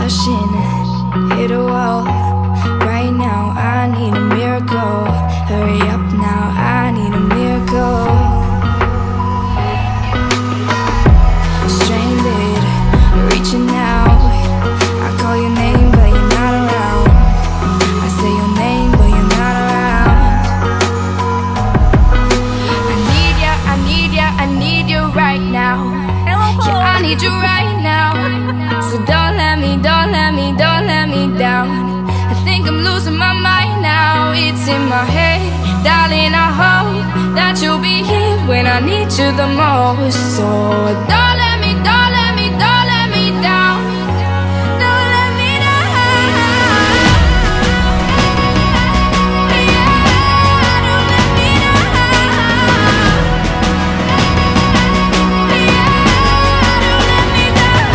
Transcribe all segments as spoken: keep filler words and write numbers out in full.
Rushing, hit a wall. Right now I need a miracle. Hurry up now, I need a miracle. Stranded, reaching out. I call your name but you're not around. I say your name but you're not around. I need ya, I need ya, I need you right now. Yeah, I need you right now. So don't let me, don't let me, don't let me down. I think I'm losing my mind now. It's in my head, darling, I hope that you'll be here when I need you the most. So don't let me, don't let me, don't let me down. Don't let me down. Yeah, don't let me down. Yeah, don't let me down.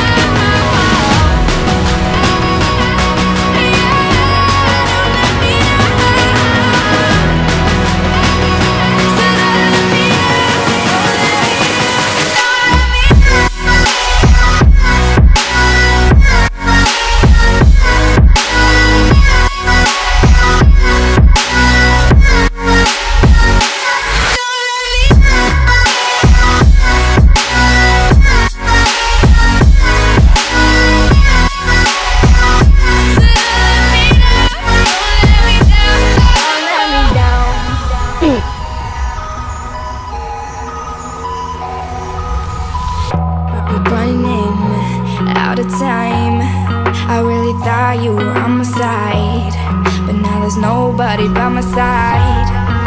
Running out of time. I really thought you were on my side, but now there's nobody by my side.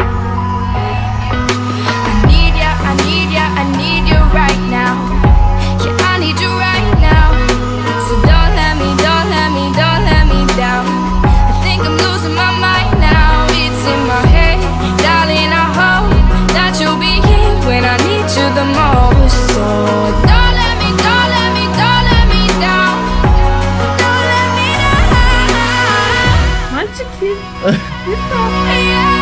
I need ya, I need ya, I need you right now. Yeah, I need you right now. So don't let me, don't let me, don't let me down. I think I'm losing my mind now. It's in my head, darling, I hope that you'll be here when I need you the most. So don't Мальчики,